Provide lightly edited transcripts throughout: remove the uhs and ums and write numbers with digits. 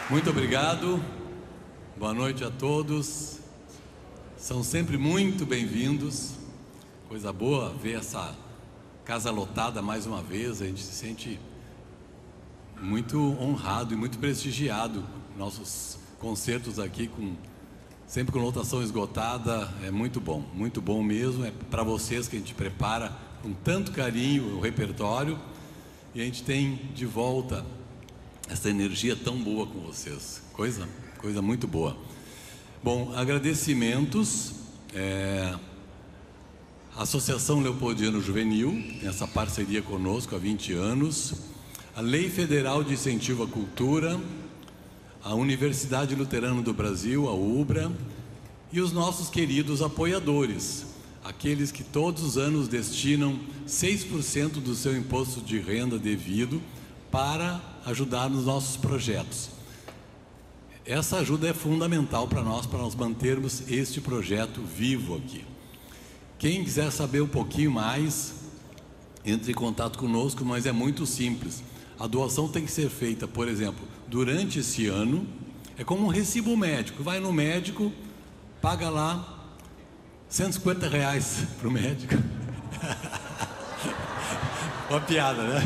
Muito obrigado, boa noite a todos, são sempre muito bem-vindos, coisa boa ver essa casa lotada mais uma vez, a gente se sente muito honrado e muito prestigiado, nossos concertos aqui, sempre com lotação esgotada, é muito bom mesmo, é para vocês que a gente prepara com tanto carinho o repertório e a gente tem de volta essa energia tão boa com vocês, coisa muito boa. Bom, agradecimentos, Associação Leopoldiano Juvenil, tem essa parceria conosco há 20 anos, a Lei Federal de Incentivo à Cultura, a Universidade Luterana do Brasil, a UBRA, e os nossos queridos apoiadores, aqueles que todos os anos destinam 6% do seu imposto de renda devido para ajudar nos nossos projetos. Essa ajuda é fundamental para nós mantermos este projeto vivo aqui. Quem quiser saber um pouquinho mais, entre em contato conosco, mas é muito simples. A doação tem que ser feita, por exemplo, durante esse ano, é como um recibo médico. Vai no médico, paga lá R$150 para o médico. Uma piada, né?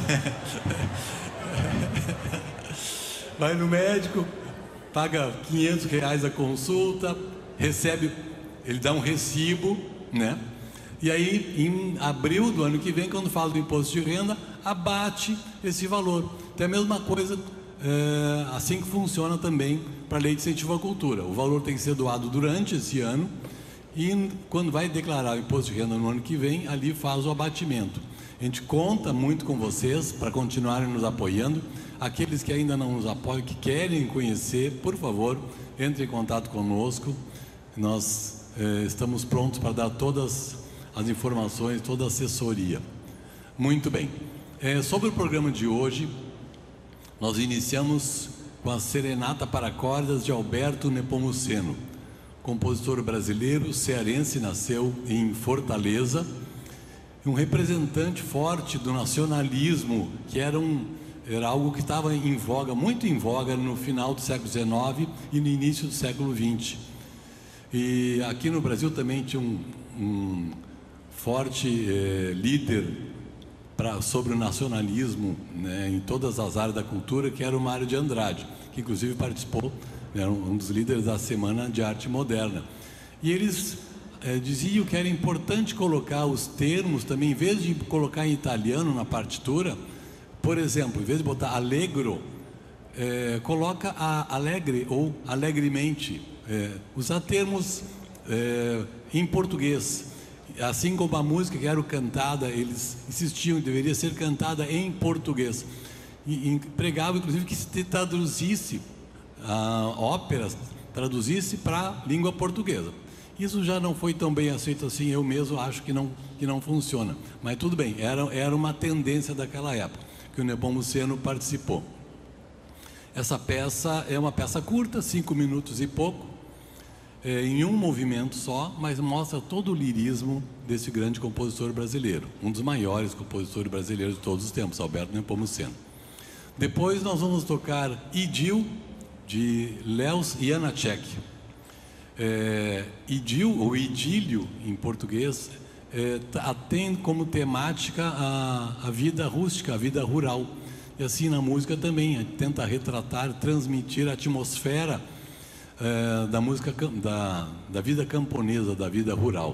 Vai no médico, paga R$500 a consulta, recebe, ele dá um recibo, né? E aí, em abril do ano que vem, quando fala do imposto de renda, abate esse valor. Então é a mesma coisa, assim que funciona também para a Lei de Incentivo à Cultura. O valor tem que ser doado durante esse ano e quando vai declarar o imposto de renda no ano que vem, ali faz o abatimento. A gente conta muito com vocês para continuarem nos apoiando. Aqueles que ainda não nos apoiam, que querem conhecer, por favor, entre em contato conosco. Nós estamos prontos para dar todas as informações, toda a assessoria. Muito bem. Sobre o programa de hoje, nós iniciamos com a Serenata para Cordas de Alberto Nepomuceno, compositor brasileiro, cearense, nasceu em Fortaleza, um representante forte do nacionalismo, que era algo que estava em voga, muito em voga no final do século XIX e no início do século XX. E aqui no Brasil também tinha um forte líder sobre o nacionalismo, né, em todas as áreas da cultura, que era o Mário de Andrade, que inclusive participou, era um dos líderes da Semana de Arte Moderna. E eles diziam que era importante colocar os termos também, em vez de colocar em italiano na partitura, por exemplo, em vez de botar allegro, coloca alegre ou alegremente, usar termos em português. Assim como a música que era cantada, eles insistiam que deveria ser cantada em português. E pregavam, inclusive, que se traduzisse a ópera, traduzisse para a língua portuguesa. Isso já não foi tão bem aceito assim, eu mesmo acho que não funciona. Mas tudo bem, era uma tendência daquela época, que o Nepomuceno participou. Essa peça é uma peça curta, 5 minutos e pouco, em um movimento só, mas mostra todo o lirismo desse grande compositor brasileiro, um dos maiores compositores brasileiros de todos os tempos, Alberto Nepomuceno. Depois nós vamos tocar Idil, de Leos Janáček. Idil, ou idílio em português, tem como temática a vida rústica, a vida rural. E assim na música também, tenta retratar, transmitir a atmosfera da música, da vida camponesa, da vida rural.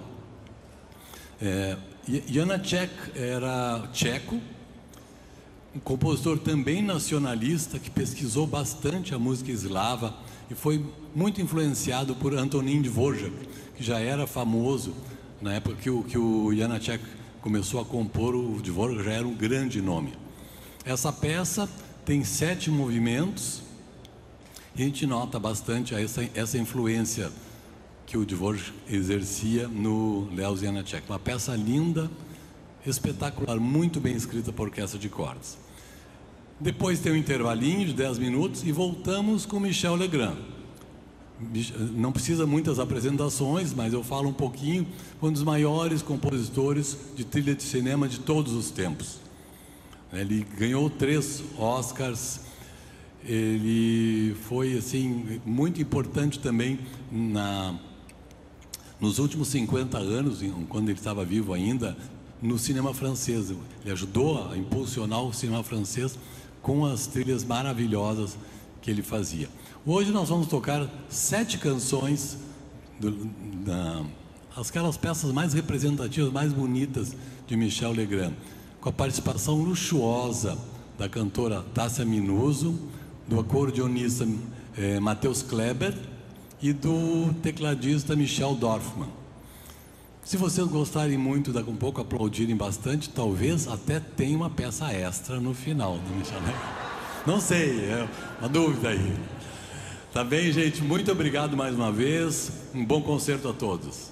Janáček era tcheco, um compositor também nacionalista, que pesquisou bastante a música eslava e foi muito influenciado por Antonín Dvořák, que já era famoso na época que o Janáček começou a compor. O Dvořák já era um grande nome. Essa peça tem 7 movimentos e a gente nota bastante essa influência que o Dvořák exercia no Leos Janáček. Uma peça linda, espetacular, muito bem escrita por orquestra de cordas. Depois tem um intervalinho de 10 minutos e voltamos com Michel Legrand. Não precisa muitas apresentações, mas eu falo um pouquinho. Um dos maiores compositores de trilha de cinema de todos os tempos. Ele ganhou 3 Oscars ele foi assim muito importante também nos últimos 50 anos, quando ele estava vivo ainda, no cinema francês. Ele ajudou a impulsionar o cinema francês com as trilhas maravilhosas que ele fazia. Hoje nós vamos tocar 7 canções, aquelas peças mais representativas, mais bonitas de Michel Legrand, com a participação luxuosa da cantora Tássia Minuso, do acordeonista Matheus Kleber e do tecladista Michel Dorfman. Se vocês gostarem muito, daqui um pouco aplaudirem bastante, talvez até tenha uma peça extra no final do Michel Legrand. Não sei, é uma dúvida aí. Tá bem, gente? Muito obrigado mais uma vez. Um bom concerto a todos.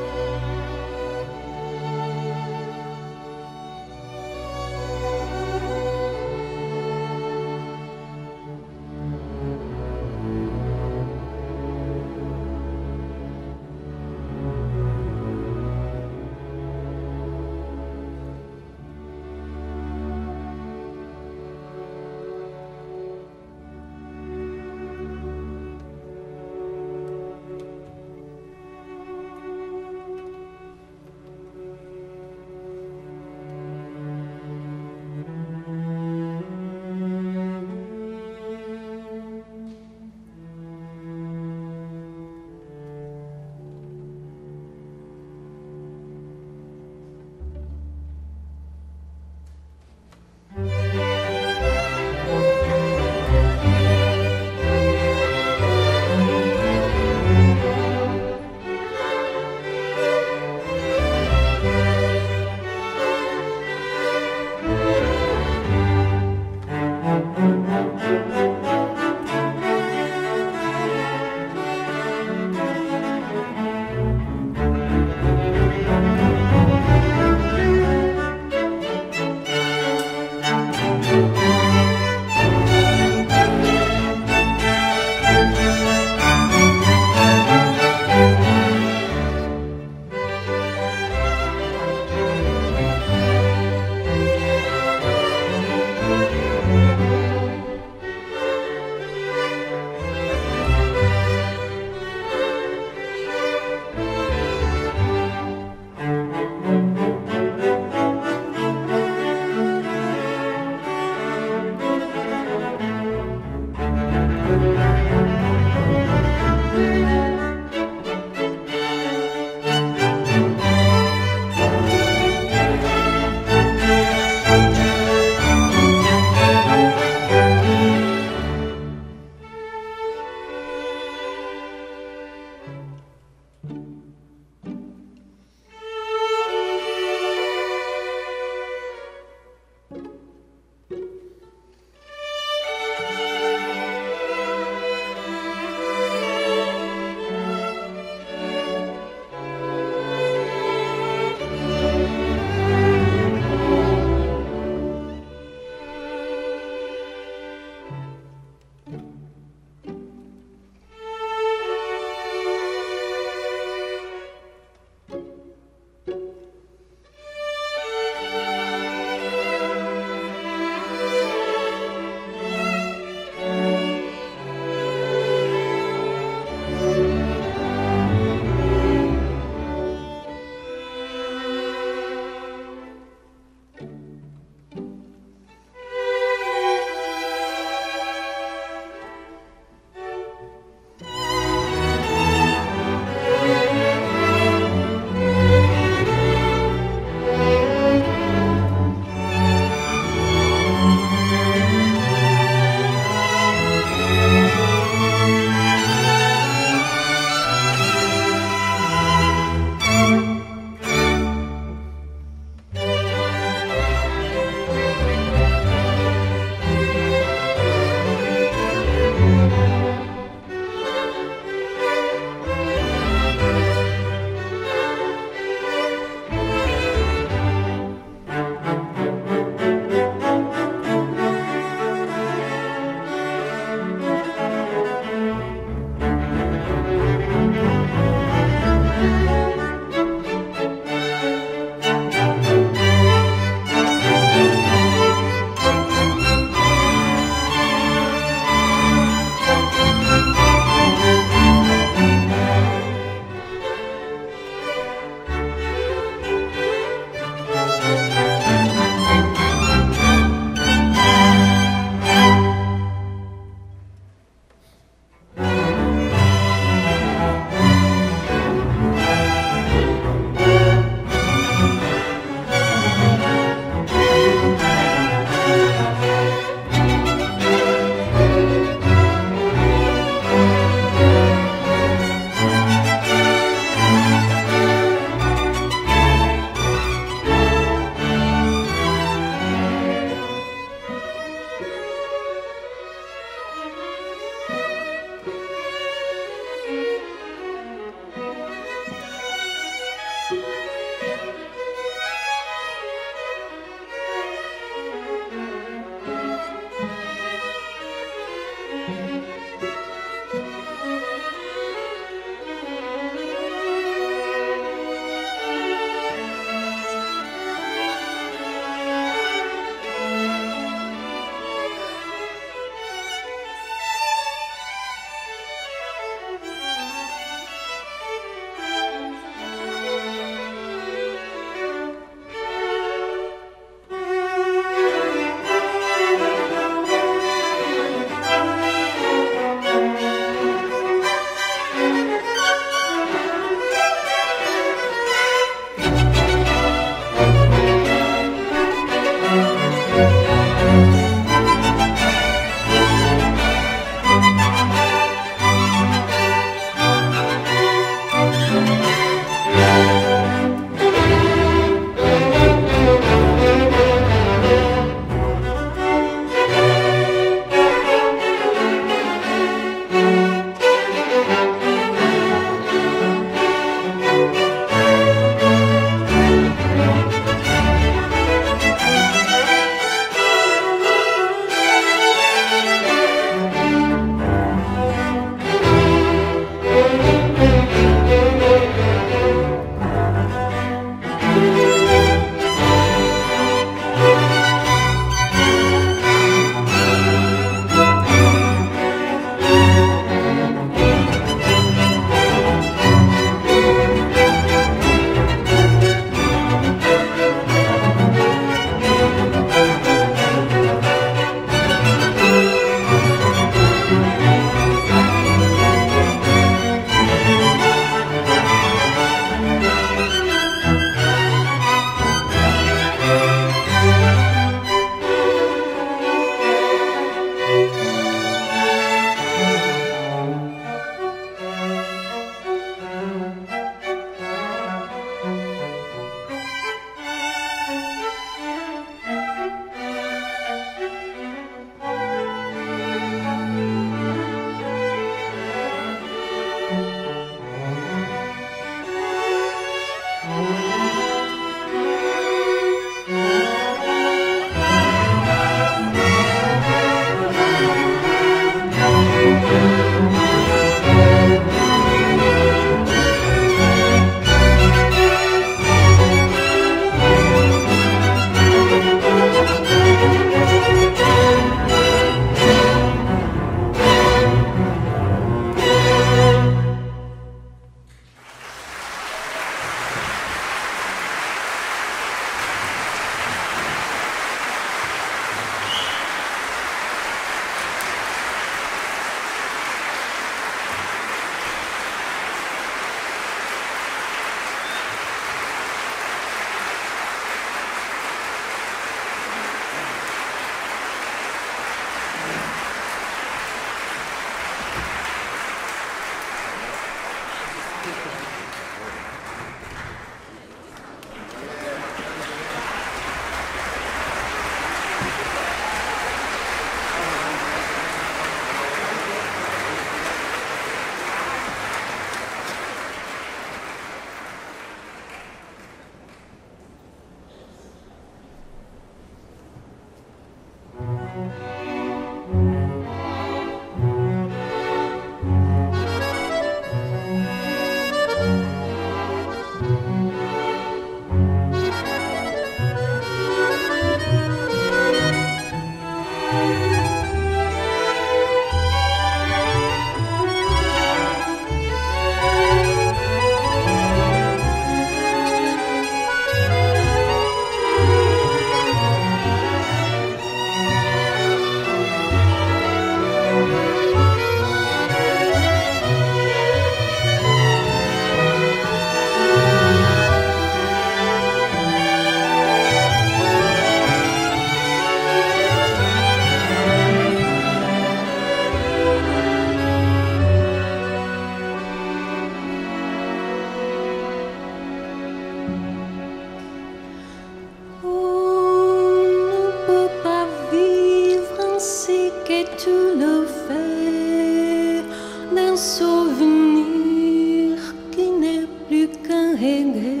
qu'un regret,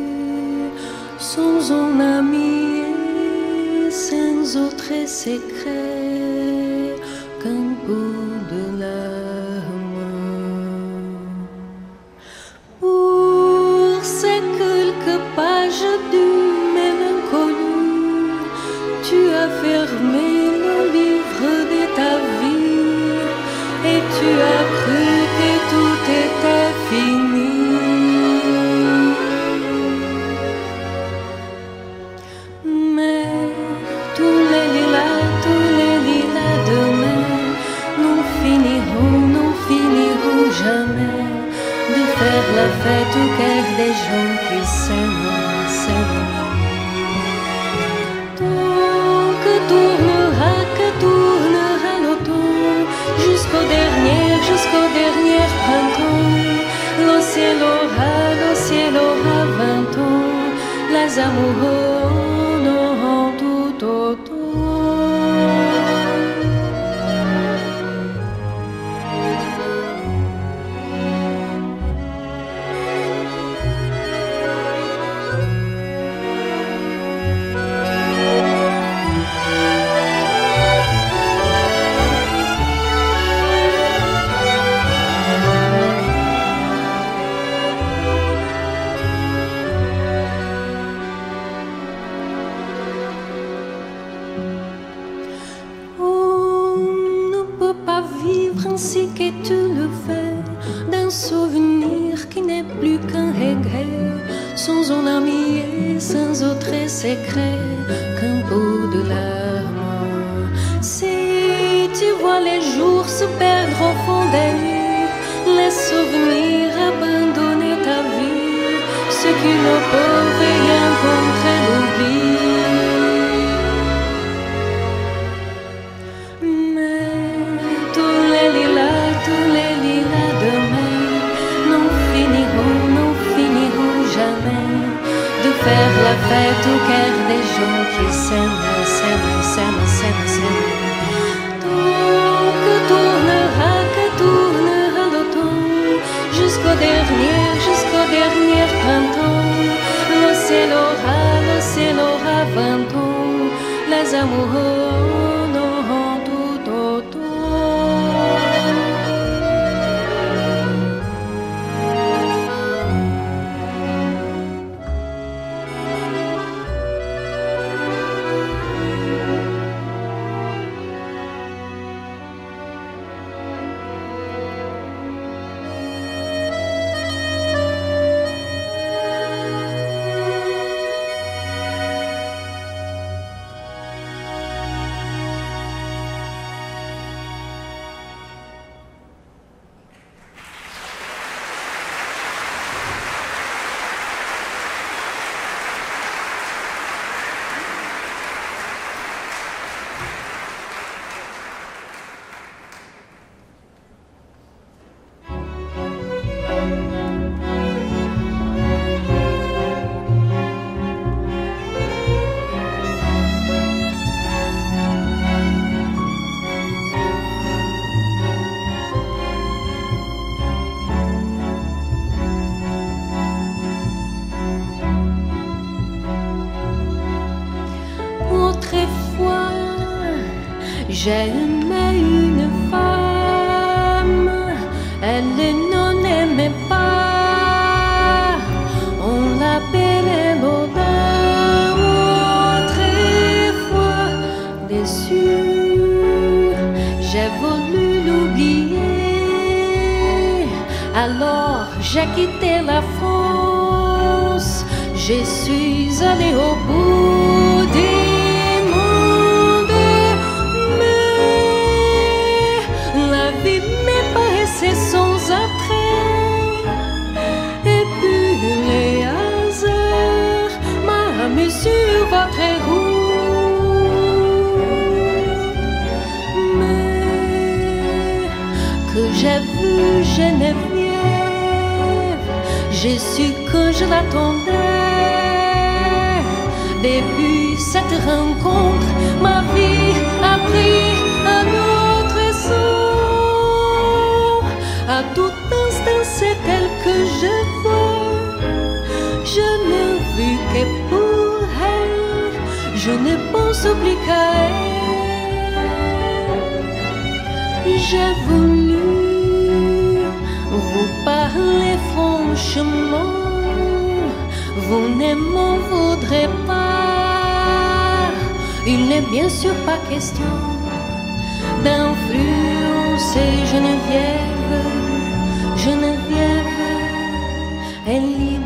sans un ami et sans autre secret qu'un peu de larmes. Pour ces quelques pages de mélancolie, tu as fermé le livre de ta vie et tu as cru que tout était fini. Mais tous les lilas demain nous finiront jamais de faire la fête au cœur des gens qui s'aiment. Donc que tournera l'automne jusqu'au dernier printemps. Le ciel aura 20 ans, les amoureux n'auront tout autant. Ainsi que tu le fais, d'un souvenir qui n'est plus qu'un regret, sans un ami et sans autre secret qu'un peu de larmes. Si tu vois les jours se perdre au fond des nuits, les souvenirs abandonner ta vie, ceux qui ne peuvent rien contre l'oubli. Faire la fête au cœur des gens qui s'aiment. Donc que tournera l'automne jusqu'au dernier printemps. Le ciel aura 20 ans, les amoureux n'auront tout autant. J'aimais une femme, elle n'en aimait pas, on l'appelait l'odeur. Autrefois déçue, j'ai voulu l'oublier, alors j'ai quitté la France, je suis allée au bout du monde. C'est sans attrait, et puis les hasards m'a mis sur votre route. Mais que j'ai vu Geneviève, j'ai su que je l'attendais. Depuis cette rencontre, ma vie a pris un autre sens. À tout instant, c'est elle que je vois. Je ne vis que pour elle, je ne pense plus qu'à elle. J'ai voulu vous parler franchement, vous ne m'en voudrez pas. Il n'est bien sûr pas question d'influencer Geneviève. Geneviève est libre.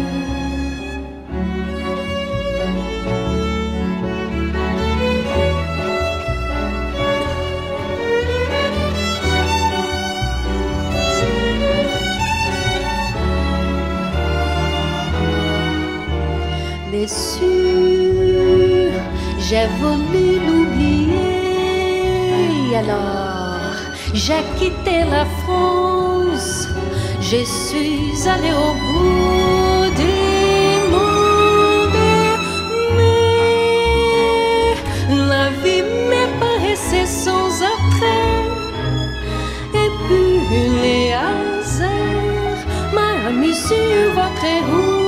Déçue, j'ai voulu l'oublier. Alors, j'ai quitté la France. Je suis allée au bout du monde. Mais la vie m'est paraissée sans attrait. Et puis les hasards m'ont mis sur votre route.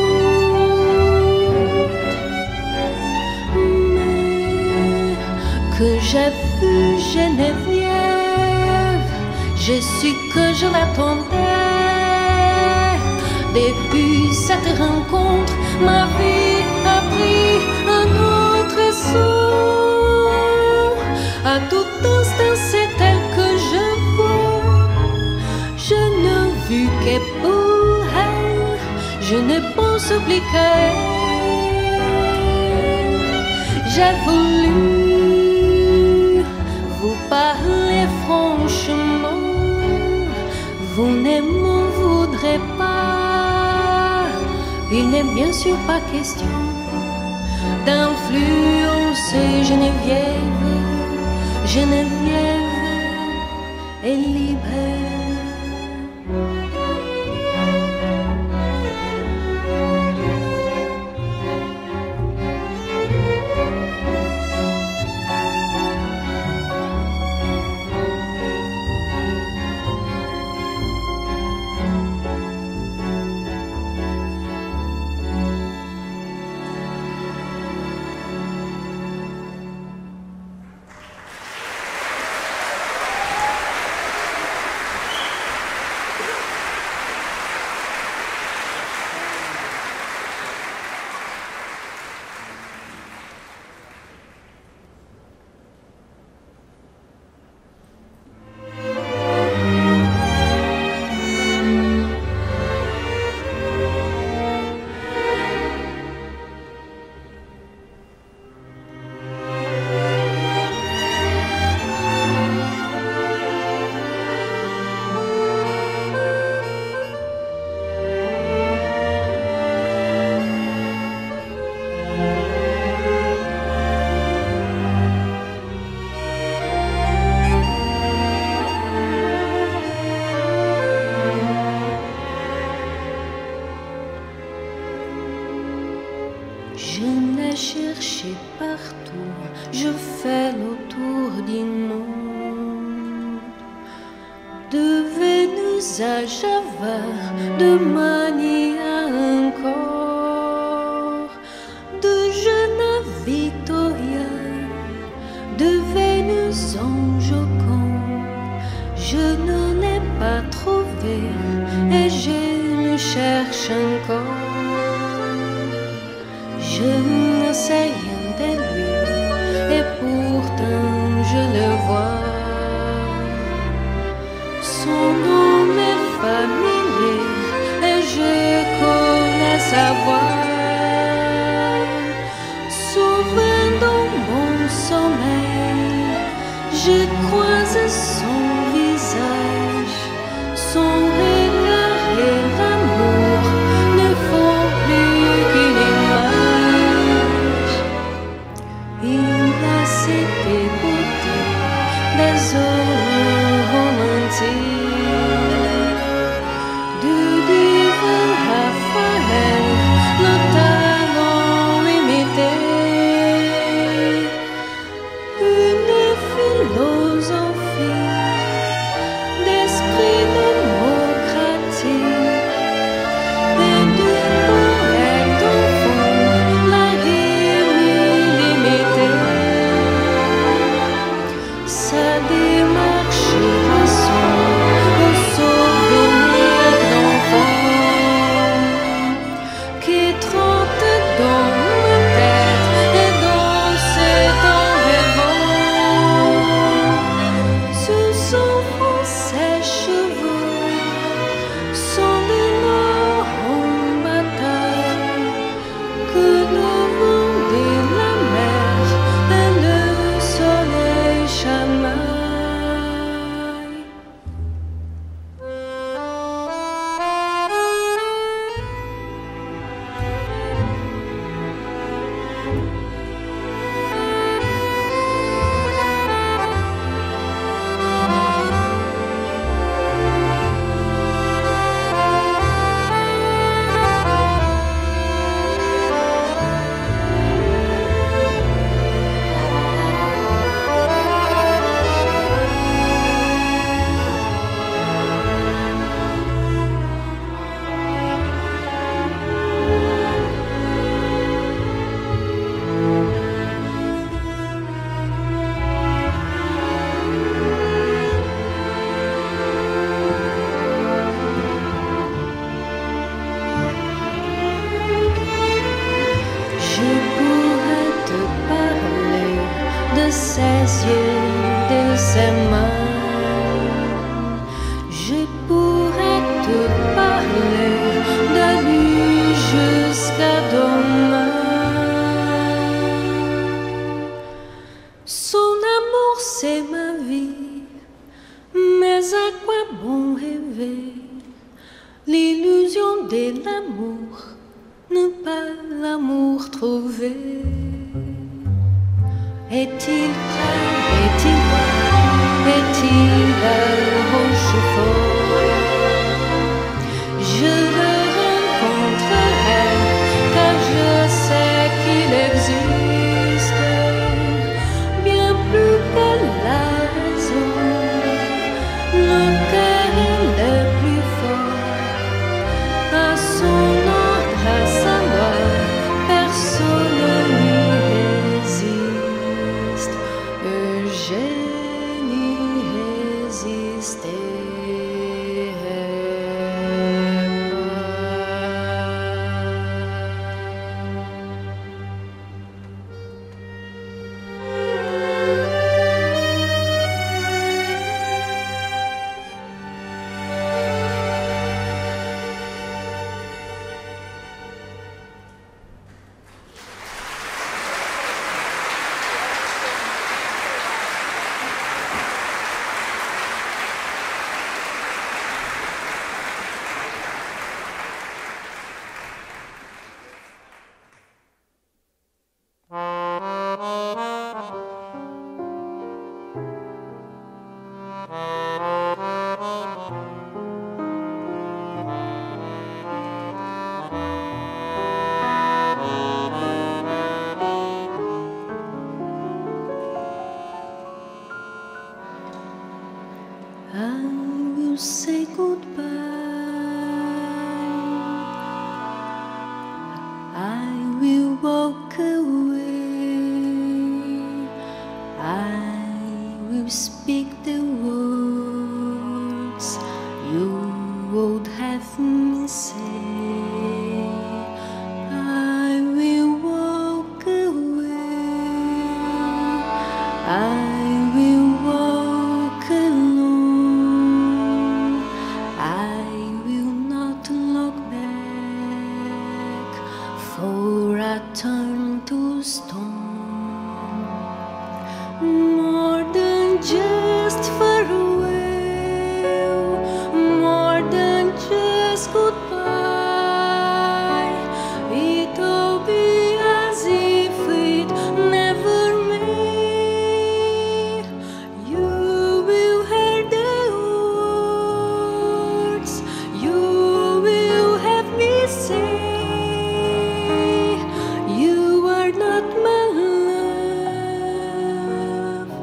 Que j'ai vu Geneviève, je suis que je l'attendais. Depuis cette rencontre, ma vie a pris un autre son. À tout instant, c'est elle que je vois. Je ne vis que pour elle, je ne pense plus qu'à elle. J'ai voulu vous parler franchement, vous ne m'en voudrez pas. Il n'est bien sûr pas question d'influencer Geneviève. Geneviève est libre. Je l'ai cherché partout, je fais le tour du monde. De Vénus à Java, de Manille à encore, de Jeune à Victoria, de Vénus en Joconde. Je n'en ai pas trouvé et je le cherche encore. Je ne sais rien de lui et pourtant je le vois. Son nom est familier et je connais sa voix. Souvent dans mon sommeil, je croise son visage, son regard et l'amour ne font plus qu'une image. Il a cette beauté des eaux romantiques, du divin Raphaël ses yeux, de ses mains. Je pourrais te parler de lui jusqu'à demain. Son amour c'est ma vie, mais à quoi bon rêver? L'illusion de l'amour, ne pas l'amour trouver. Est-il prêt, est-il loin, est-il à Rochefort? Je le rencontrerai, car je sais qu'il existe bien plus que la raison. Le cœur est le plus fort, à son ordre, à sa loi, personne ne lui résiste. Eugénie résistait. I will say goodbye. I will walk away. I will speak the words you would have me say. I will walk away. I will walk alone. I will not look back, for I turn to stone. More than just farewell, more than just goodbye, it'll be as if it never met. You will hear the words you will have me say. You are not my love.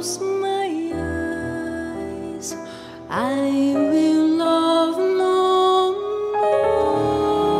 close my eyes, I will love no more.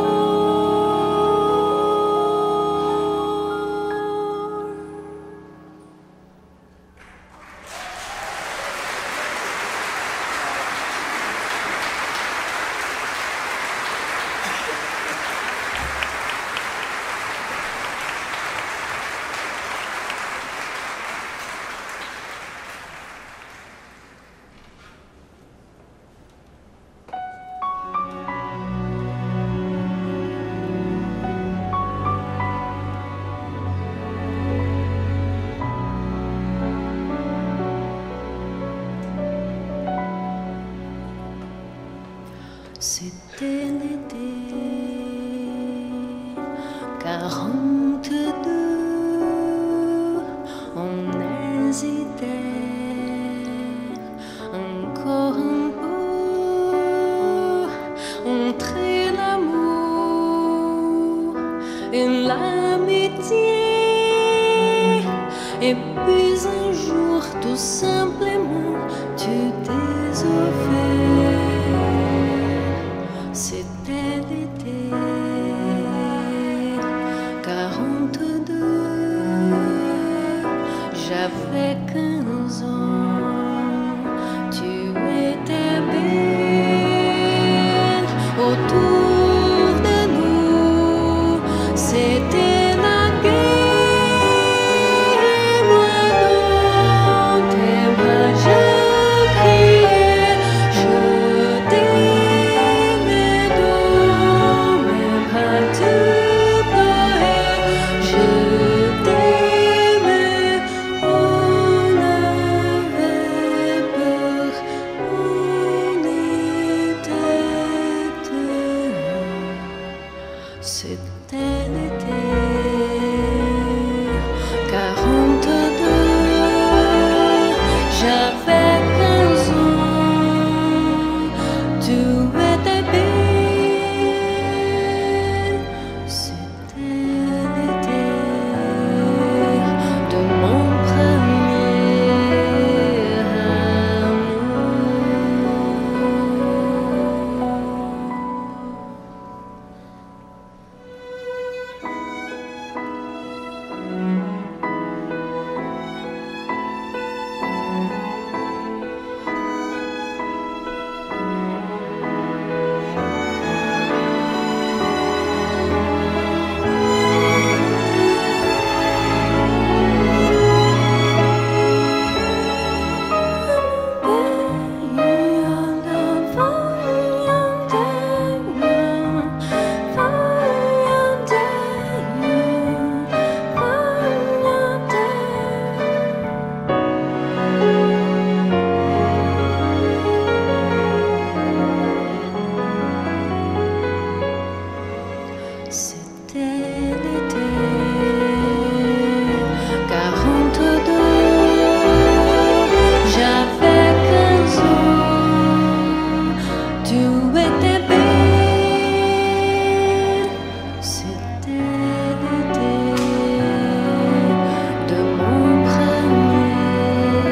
C'était l'été 42, on hésitait encore un peu entre l'amour et l'amitié. Et puis un jour, tout simplement, tu t'es offert. C'était l'été 42, j'avais 15 ans, tu étais belle autour de nous, c'était la guerre, moi dans tes bras je criais, je t'aimais dans mes bras tu pleurais, je t'aimais, on avait peur, on était deux. C'était l'été 42, j'avais 15 ans, tu étais belle. C'était l'été de mon premier amour. C'était l'été 42, j'avais 15 ans, tu étais belle. C'était l'été de mon premier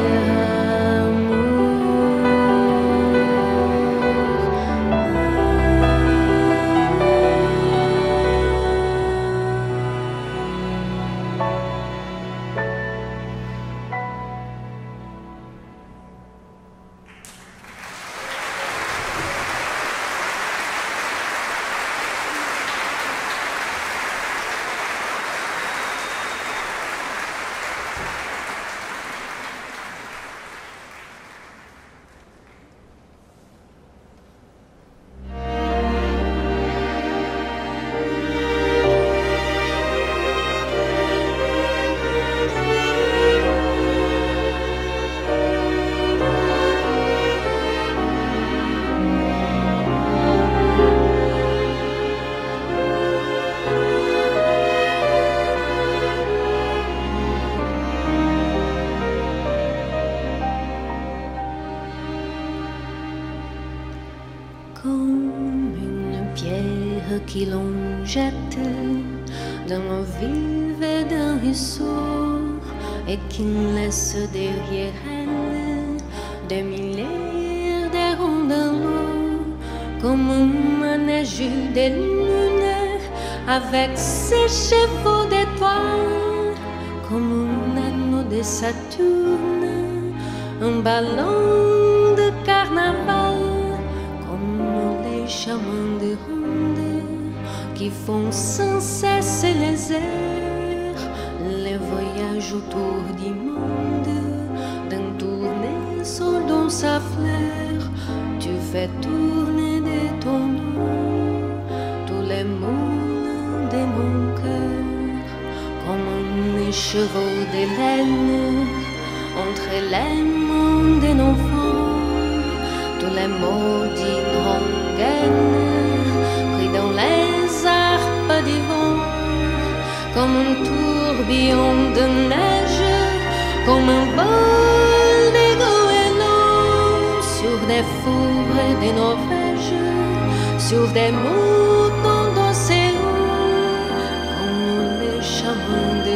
comme une pierre qui l'on jette dans le vide d'un ruisseau et qui laisse derrière elle des milliers de ronds l'eau, comme un neige de lune avec ses chevaux d'étoiles, comme un anneau de Saturne, un ballon de carnaval, comme les chamans de ronde qui font sans cesse les airs, les voyages autour du monde, d'un tournesol dans sa fleur, tu fais tourner de ton nom tous les mots de mon cœur, comme les chevaux de laine entre les mains d'un enfant, tous les mots d'une rengaine pris dans les harpes du vent, comme un tourbillon de neige, comme un vol de goélands sur des fourrés de Norvège, sur des moutons d'océan, comme les chamans de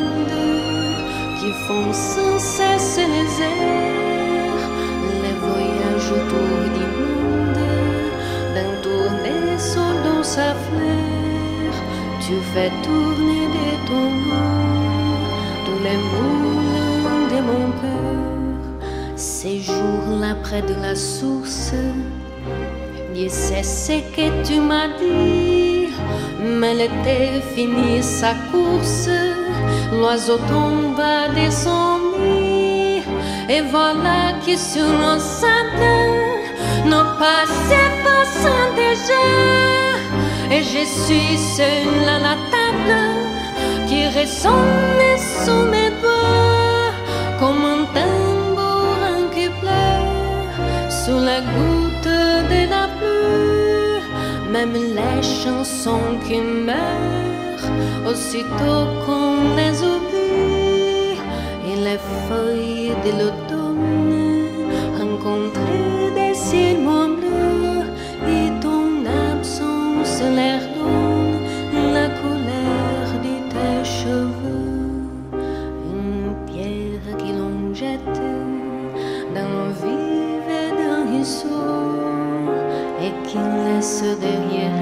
ronde qui font sans cesse les airs, les voyages autour du monde, d'un tournesol dans sa fleur, tu fais tourner de ton nom tous les moulins de mon cœur. Ces jours-là près de la source, Dieu sait ce que tu m'as dit, mais l'été finit sa course, l'oiseau tomba de son nid, et voilà que sur l'enceinte nos pas s'effacent déjà, et je suis seule à la table qui résonne sous mes doigts comme un tambourin qui pleure sous la goutte de la pluie. Même les chansons qui meurent aussitôt qu'on les oublie, et les feuilles de l'automne rencontrent des ciels moins bleus, et ton absence leur donne la couleur de tes cheveux. Une pierre qui l'on jette dans le vide d'un ruisseau et qui laisse derrière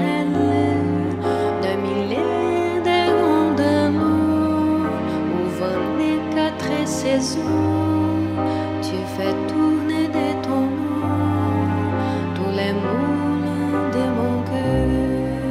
elle des milliers de ronds d'amour où vont les 4 saisons. Tu fais tourner de ton nom tous les moulins de mon cœur.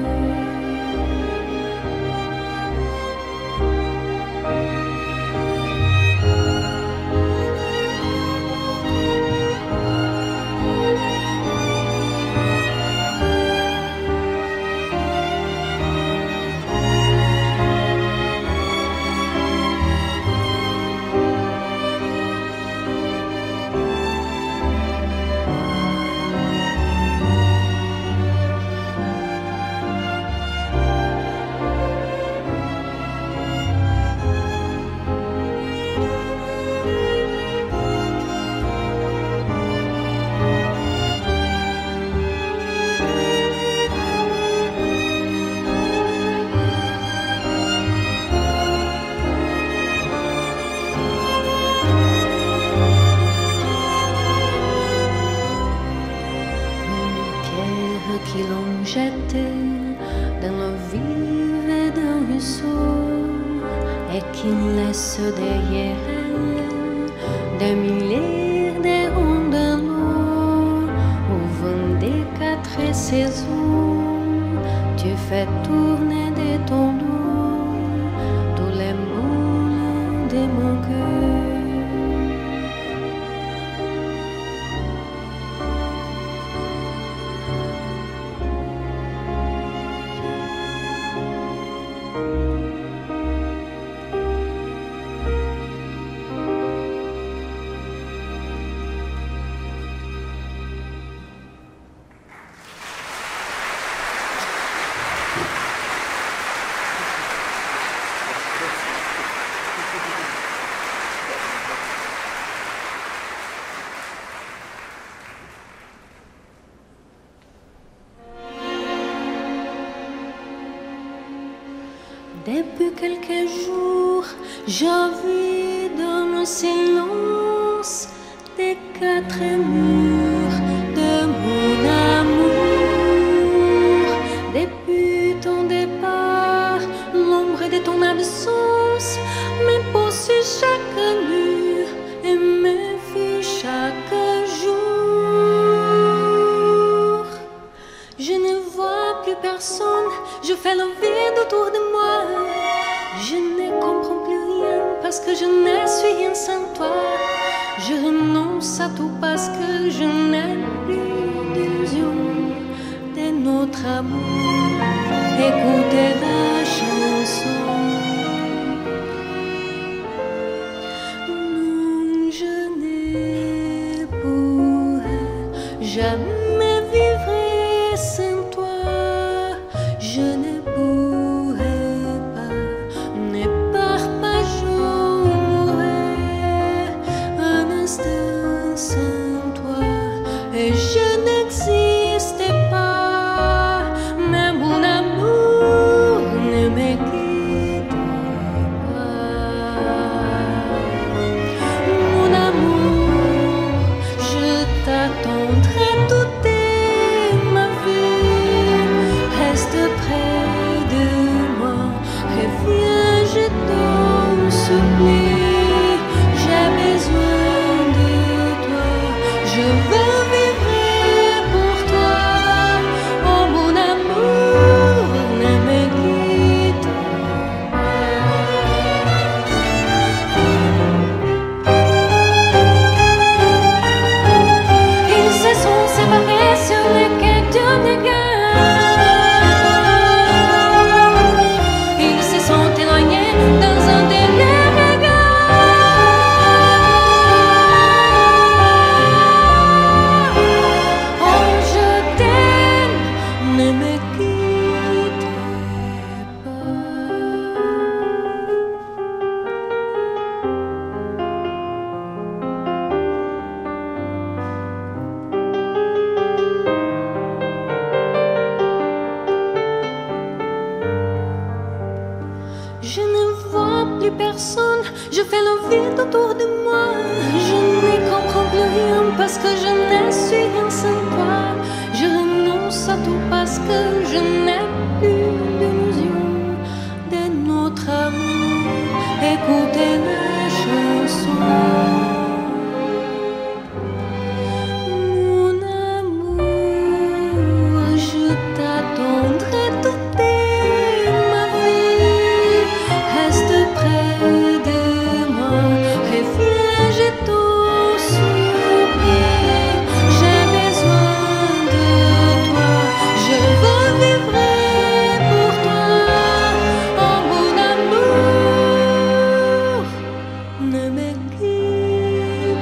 Qui l'on jette dans le vide d'un ruisseau et qui laisse derrière elle des milliers de ronds d'amour au vent des 4 saisons. Tu fais tourner de ton dos tous les moulins de mon cœur. Depuis quelques jours, j'ai envie de le silence des quatre murs de mon amour. Depuis ton départ, l'ombre de ton absence me poursuit chaque mur et me fuit chaque jour. Je ne vois plus personne, je fais le vide autour de moi. Je ne comprends plus rien parce que je ne suis rien sans toi. Je renonce à tout parce que je n'ai plus d'illusion de notre amour. Écoutez la chanson. Non, je ne pourrai jamais vivre sans toi. Je ne pourrai pas, ne pars pas, je mourrai un instant sans toi. Et je n'existe pas, mais mon amour ne me quitte pas. Mon amour, je t'attendrai toute ma vie. Reste près de moi, reviens, je t'en supplie. J'ai besoin de toi, je veux vivre pour toi. Oh mon amour, ne me quitte pas. Ils se sont séparés sur le quai de Néguin. Ils se sont éloignés dans un délai regard. Oh, je t'aime, ne me quitte pas. Je ne vois plus personne, je fais le vide autour de moi. Je ne comprends plus rien parce que je ne suis rien sans toi. Je renonce à tout parce que je n'ai plus d'illusion de notre amour. Écoutez la chanson. Mon amour, je t'attendrai toute ma vie. Reste près de moi, reviens, je t'en supplie. J'ai besoin de toi, je veux vivre pour toi. Oh mon amour, ne me quitte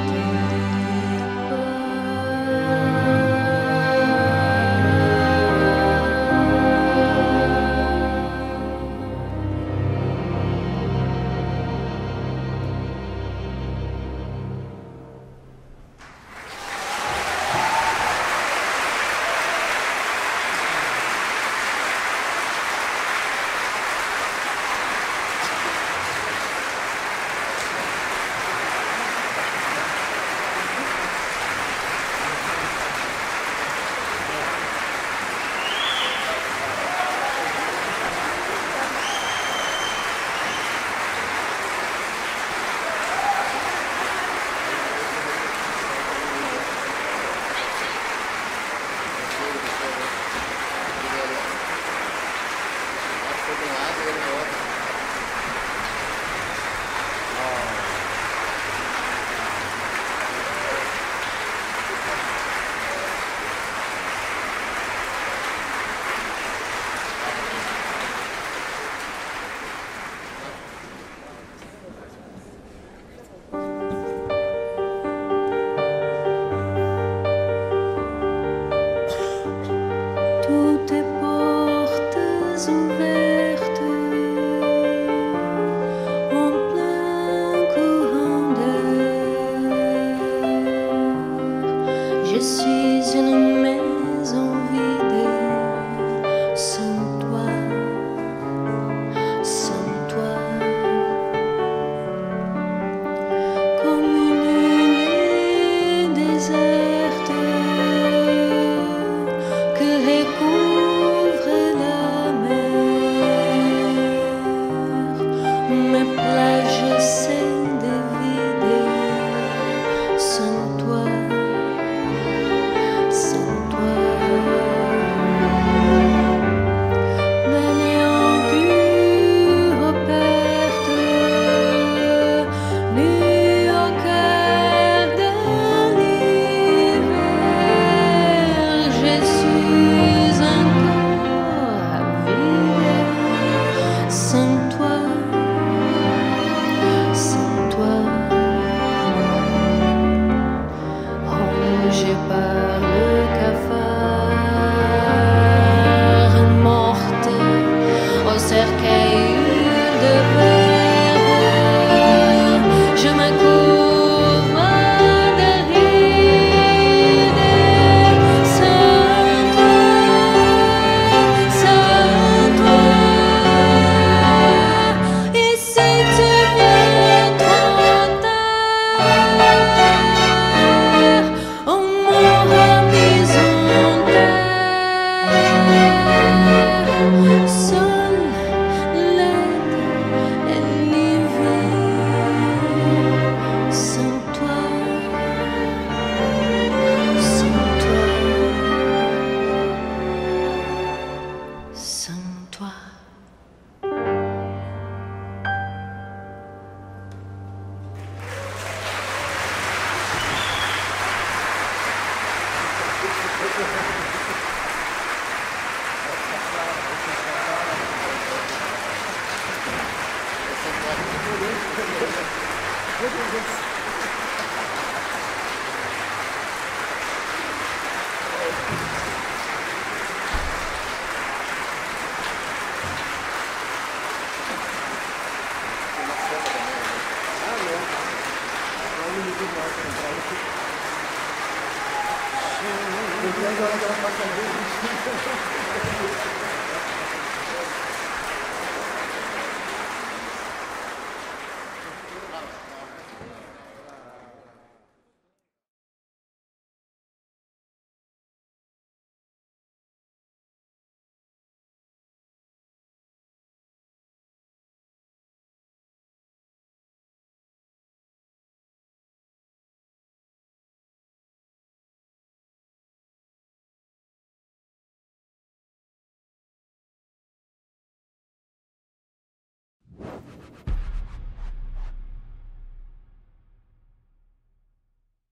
E agora ela passa a ver.